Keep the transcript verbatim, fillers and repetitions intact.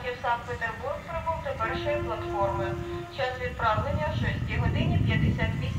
потяг Санкт-Петербург прибув до першої платформи. Час відправлення шостій годині п'ятдесят вісім